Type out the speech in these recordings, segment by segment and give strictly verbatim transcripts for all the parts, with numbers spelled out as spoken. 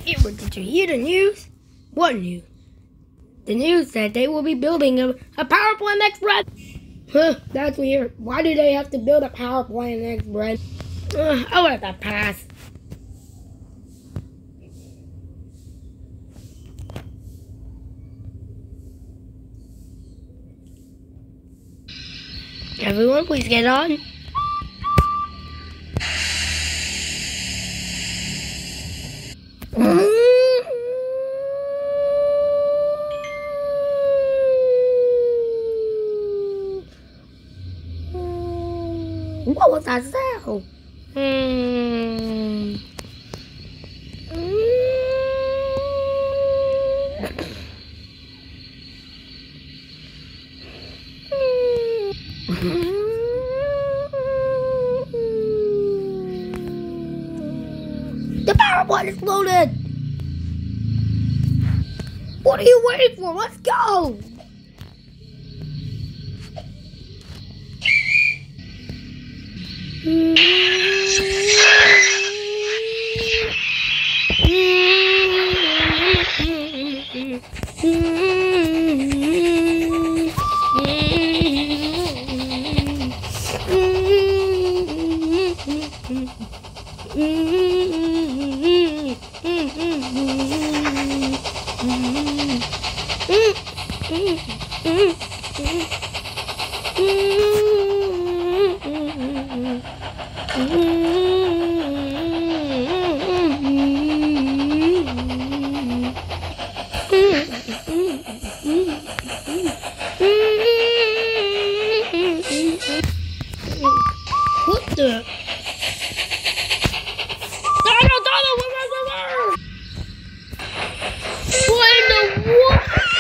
Ever, did you hear the news? What news? The news said they will be building a, a power plant next, Brad. Huh, that's weird. Why do they have to build a power plant next, Brad? Uh, I'll let that pass. Everyone, please get on. What was that sound? Hmm. The power plant exploded! What are you waiting for? Let's go! What the? What in the what?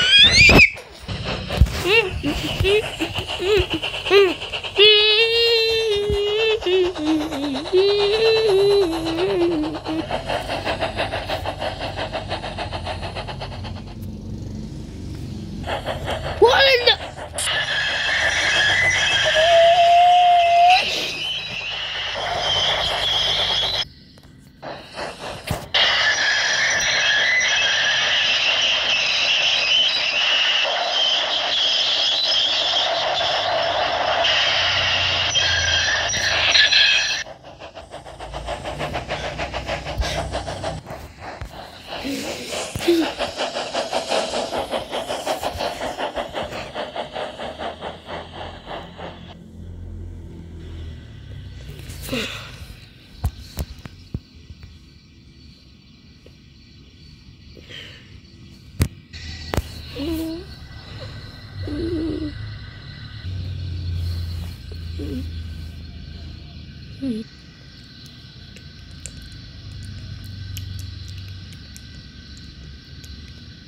What in the? Mm-hmm.